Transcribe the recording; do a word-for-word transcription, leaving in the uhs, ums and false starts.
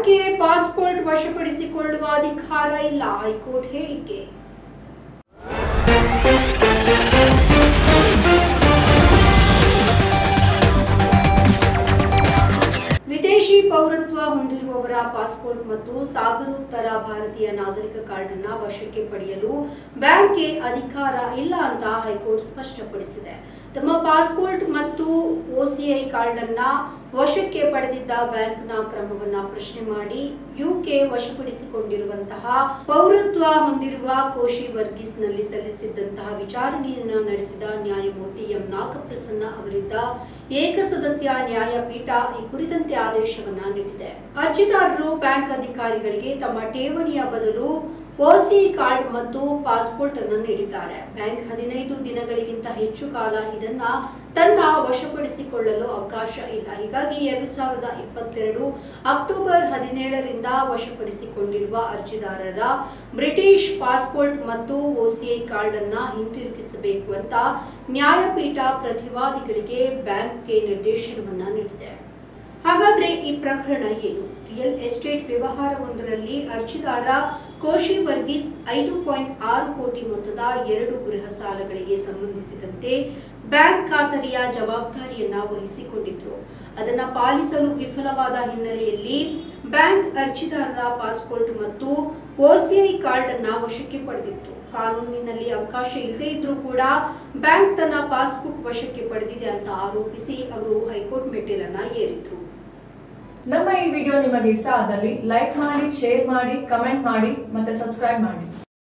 ಬ್ಯಾಂಕ್ಗೆ ಪಾಸ್ಪೋರ್ಟ್ ವಶಪಡಿಸಿಕೊಳ್ಳುವ ಅಧಿಕಾರ ಇಲ್ಲ, ಹೈಕೋರ್ಟ್ ಹೇಳಿಕೆ. ವಿದೇಶಿ ಪೌರತ್ವ ಹೊಂದಿರುವವರ ಪಾಸ್ಪೋರ್ಟ್ ಮತ್ತು ಸಾಗರೋತ್ತರ ಭಾರತೀಯ ನಾಗರಿಕ ಕಾರ್ಡ್ ಅನ್ನು ವಶಕ್ಕೆ ಪಡೆಯಲು ಬ್ಯಾಂಕ್ಗೆ ಅಧಿಕಾರ ಇಲ್ಲ ಅಂತ ಹೈಕೋರ್ಟ್ ಸ್ಪಷ್ಟಪಡಿಸಿದೆ. ತಮ್ಮ ಪಾಸ್ಪೋರ್ಟ್ ಮತ್ತು ಒಸಿಐ ಕಾರ್ಡ್ ಅನ್ನ ವಶಕ್ಕೆ ಪಡೆದಿದ್ದ ಬ್ಯಾಂಕ್ನ ಕ್ರಮವನ್ನ ಪ್ರಶ್ನೆ ಮಾಡಿ ಯುಕೆ ವಶಪಡಿಸಿಕೊಂಡಿರುವಂತಹ ಪೌರತ್ವ ಹೊಂದಿರುವ ಕೋಶಿ ವರ್ಗೀಸ್ ನಲ್ಲಿ ಸಲ್ಲಿಸಿದ್ದಂತಹ ವಿಚಾರಣೆಯನ್ನ ನಡೆಸಿದ ನ್ಯಾಯಮೂರ್ತಿ ಎಂ ನಾಗಪ್ರಸನ್ನ ಅವರಿದ್ದ ಏಕಸದಸ್ಯ ನ್ಯಾಯಪೀಠ ಈ ಕುರಿತಂತೆ ಆದೇಶವನ್ನ ನೀಡಿದೆ. ಅರ್ಜಿದಾರರು ಬ್ಯಾಂಕ್ ಅಧಿಕಾರಿಗಳಿಗೆ ತಮ್ಮ ಠೇವಣಿಯ ಬದಲು ಒಸಿಐ ಕಾರ್ಡ್ ಮತ್ತು ಪಾಸ್ಪೋರ್ಟ್ ಅನ್ನು ನೀಡಿದ್ದಾರೆ. ಬ್ಯಾಂಕ್ ಹದಿನೈದು ದಿನಗಳಿಗಿಂತ ಹೆಚ್ಚು ಕಾಲ ಇದನ್ನ ತನ್ನ ವಶಪಡಿಸಿಕೊಳ್ಳಲು ಅವಕಾಶ ಇಲ್ಲ. ಹೀಗಾಗಿ ಎರಡು ಸಾವಿರದ ಇಪ್ಪತ್ತೆರಡು ಅಕ್ಟೋಬರ್ ಹದಿನೇಳರಿಂದ ವಶಪಡಿಸಿಕೊಂಡಿರುವ ಅರ್ಜಿದಾರರ ಬ್ರಿಟಿಷ್ ಪಾಸ್ಪೋರ್ಟ್ ಮತ್ತು ಒಸಿಐ ಕಾರ್ಡ್ ಅನ್ನ ಹಿಂತಿರುಗಿಸಬೇಕು ಅಂತ ನ್ಯಾಯಪೀಠ ಪ್ರತಿವಾದಿಗಳಿಗೆ ಬ್ಯಾಂಕ್ಗೆ ನಿರ್ದೇಶನವನ್ನ ನೀಡಿದೆ. ಹಾಗಾದ್ರೆ ಈ ಪ್ರಕರಣ ಏನು? ರಿಯಲ್ ಎಸ್ಟೇಟ್ ವ್ಯವಹಾರವೊಂದರಲ್ಲಿ ಅರ್ಜಿದಾರ ಕೋಶಿ ವರ್ಗೀಸ್ ಐದು ಪಾಯಿಂಟ್ ಆರು ಕೋಟಿ ಮೊತ್ತದ ಎರಡು ಗೃಹ ಸಾಲಗಳಿಗೆ ಸಂಬಂಧಿಸಿದಂತೆ ಬ್ಯಾಂಕ್ ಖಾತರಿಯ ಜವಾಬ್ದಾರಿಯನ್ನ ವಹಿಸಿಕೊಂಡಿದ್ರು. ಅದನ್ನ ಪಾಲಿಸಲು ವಿಫಲವಾದ ಹಿನ್ನೆಲೆಯಲ್ಲಿ ಬ್ಯಾಂಕ್ ಅರ್ಜಿದಾರರ ಪಾಸ್ಪೋರ್ಟ್ ಮತ್ತು ಒಸಿಐ ಕಾರ್ಡ್ ಅನ್ನ ವಶಕ್ಕೆ ಪಡೆದಿತ್ತು. ಕಾನೂನಿನಲ್ಲಿ ಅವಕಾಶ ಇಲ್ಲದೆ ಇದ್ರೂ ಕೂಡ ಬ್ಯಾಂಕ್ ತನ್ನ ಪಾಸ್ಬುಕ್ ವಶಕ್ಕೆ ಪಡೆದಿದೆ ಅಂತ ಆರೋಪಿಸಿ ಅವರು ಹೈಕೋರ್ಟ್ ಮೆಟ್ಟಿಲನ್ನ ಏರಿದ್ರು. ನಮ್ಮ ಈ ವಿಡಿಯೋ ನಿಮಗೆ ಇಷ್ಟ ಆದಲ್ಲಿ ಲೈಕ್ ಮಾಡಿ, ಶೇರ್ ಮಾಡಿ, ಕಮೆಂಟ್ ಮಾಡಿ ಮತ್ತೆ ಸಬ್ಸ್ಕ್ರೈಬ್ ಮಾಡಿ.